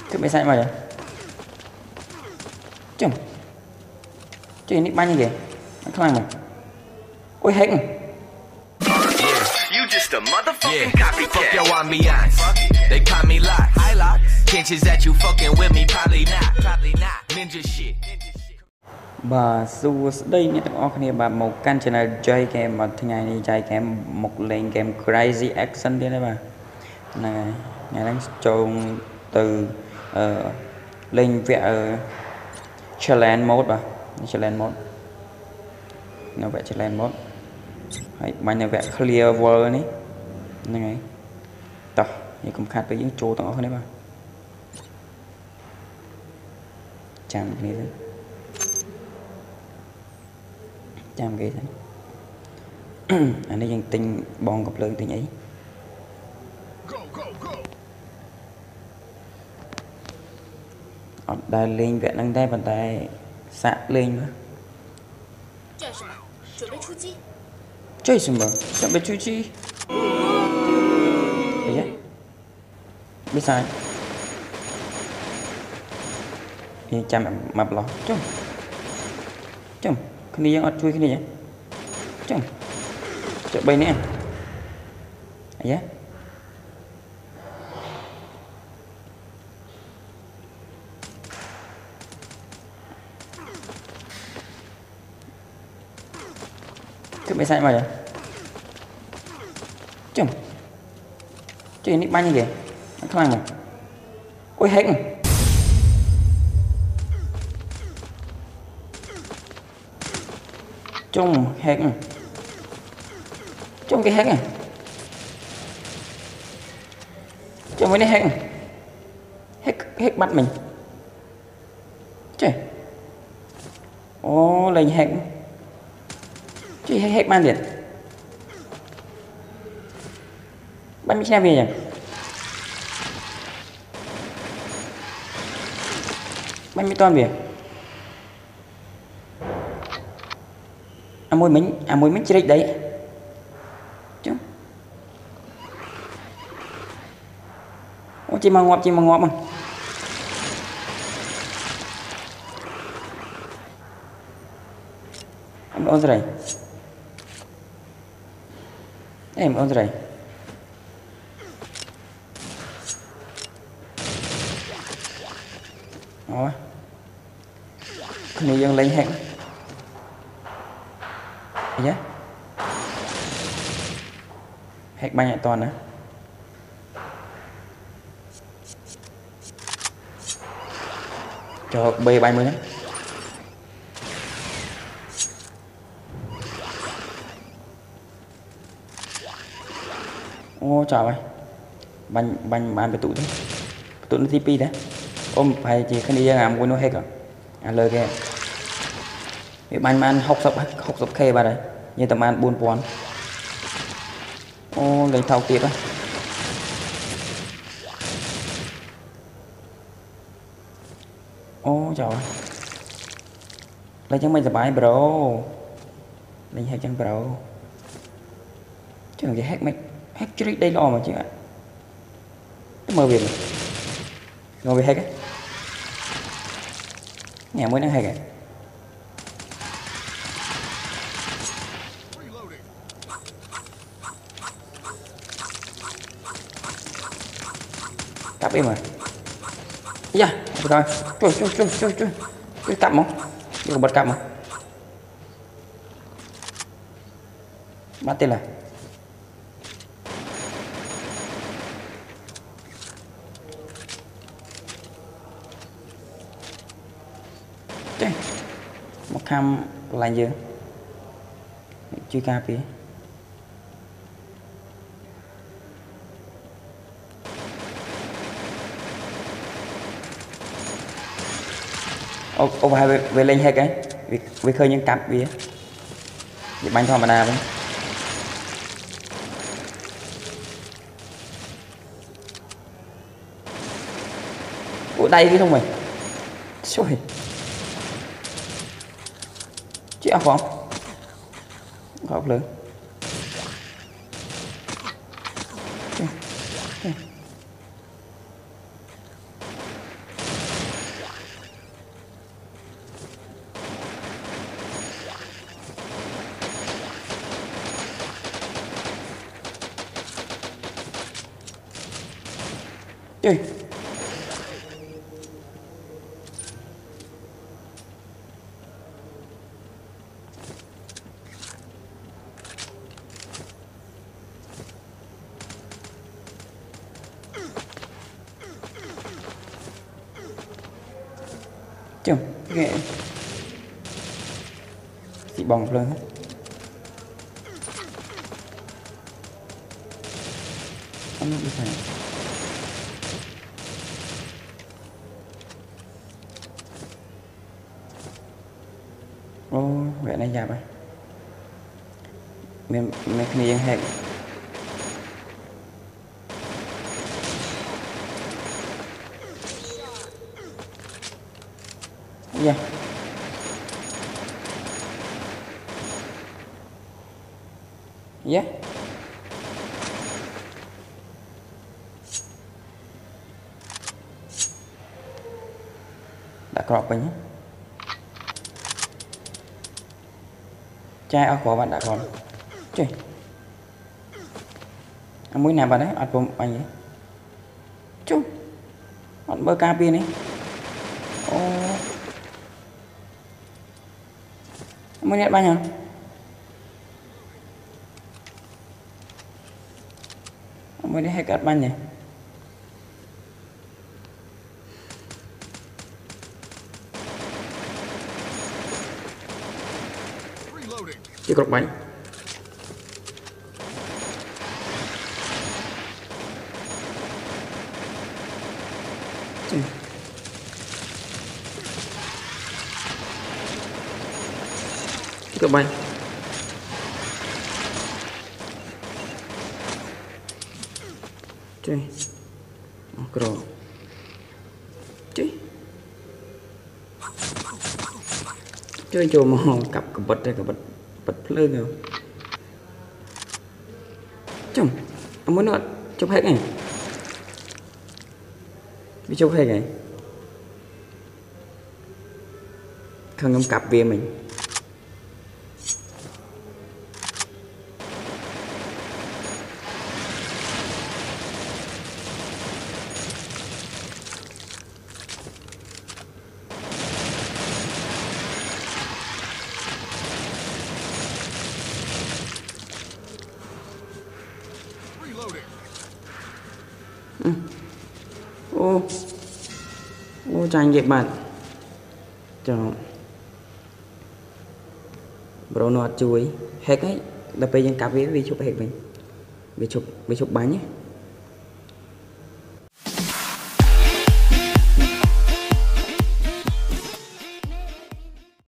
cái máy xài mà chừng chơi nick banh kìa không ai mà ôi hết You just a motherfucking copycat. Yo, I'm beyond. They call me lock. Chances that you fucking with me probably not. Ninja shit. Bà su đây như các bạn nghe bà một căn channel chơi game mà thứ ngày này chơi game một lên game crazy action đi đấy bà này ngày đang trông từ lên vẽ challenge mode bà challenge mode nó vẽ challenge mode hay bạn này vẽ clear world này này tao như cũng khát với những chỗ tao không đấy bà chạm này đấy chạm cái thế anh ấy dân tinh bòn gặp lớn tình ấy ở đây lên vẽ năng tay bàn tay xạ lên nữa chơi gì mà chuẩn bị chú chi thấy chứ biết sai thì chạm mập lọ chung cái này đang ở chui cái này nhé chung chợ bay nè thấy chứ cái máy xài mà vậy chung chơi nick banh kìa không ai mà ôi hết chung hết chung cái hết này chung với này hết bắt mình chơi ô lên hết chứ hết ban điện bắn mi xe về nhỉ bắn mi toàn về môi mình chỉ đấy chứ ô chỉ mà ngọt mà em ôn rồi em ôn rồi đó cái này dân lên hẹn nhé hẹn bao nhiêu toàn nữa cho B30 đấy ô chào ơi bánh về tụi nó TP đấy ôm phải chỉ khi đi làm quên nó hết rồi lời kìa vì bánh học sập khe vào đây như tầm ăn buôn pon ô lấy thao tiếp á ô trời lấy chẳng mấy giờ bài bro lấy hai chân bro chứ cái hack trick đây lo mà chứ ạ mơ việc ngồi về hack á nhà mới đang hack à cặp em rồi dạ rồi chui cặp không đi còn bật cặp mà bắt tên là một cam là gì chưa cà phê ô hai về lên hết cái vì khơi những cặp gì vậy bánh thòm mà với ủa đây cái không mày xôi chứ áo không góc lớn Chơi. Chừng ghê chị bỏng lên hết. Không biết phải. Ô vậy này dạp à mình kia hẹn dạ dạ đã crop rồi nhé chai ở của bạn đã còn chơi mũi nào vào đấy ăn bông anh ấy chú bạn bơ ca pin ấy ô mũi nét bao nhiêu mũi đấy hay cắt bao nhiêu chưa có bánh chưa có bánh chơi macro chơi cho mà cặp bật đây cặp bật lên rồi chồng ông muốn nữa chụp hết này đi chụp hết này không ngâm cặp về mình ô tranh vậy bạn cho bro nó chuối hết ấy đập bây giờ cà phê vì chụp hết mình bị chụp bánh nhé